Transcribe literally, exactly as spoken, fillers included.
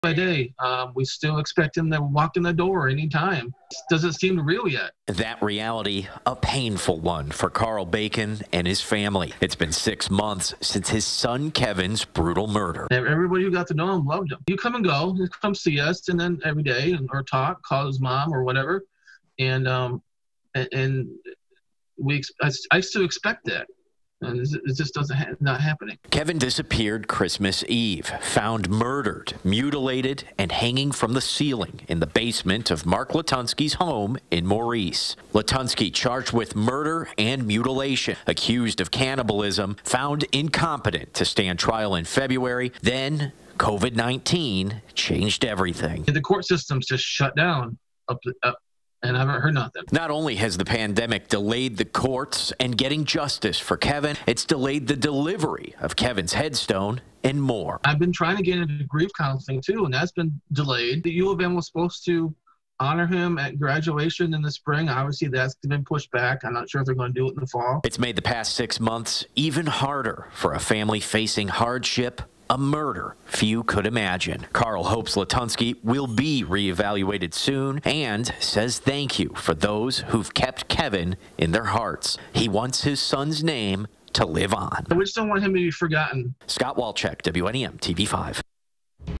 by day. Um, we still expect him to walk in the door anytime. Doesn't seem real yet. That reality, a painful one for Carl Bacon and his family. It's been six months since his son Kevin's brutal murder. Everybody who got to know him loved him. You come and go, you come see us, and then every day, or talk, call his mom or whatever, and um, and, and we I, I still expect that. And it just doesn't ha not happening. Kevin disappeared Christmas Eve, found murdered, mutilated, and hanging from the ceiling in the basement of Mark Latunsky's home in Maurice. Latunsky charged with murder and mutilation, accused of cannibalism, found incompetent to stand trial in February. Then COVID nineteen changed everything. The court system's just shut down up, up and I haven't heard nothing. Not only has the pandemic delayed the courts and getting justice for Kevin, it's delayed the delivery of Kevin's headstone and more. I've been trying to get into grief counseling too, and that's been delayed. The U of M was supposed to honor him at graduation in the spring. Obviously, that's been pushed back. I'm not sure if they're going to do it in the fall. It's made the past six months even harder for a family facing hardship, a murder few could imagine. Carl hopes Latunsky will be reevaluated soon and says thank you for those who've kept Kevin in their hearts. He wants his son's name to live on. I just don't want him to be forgotten. Scott Walczek, W N E M T V five.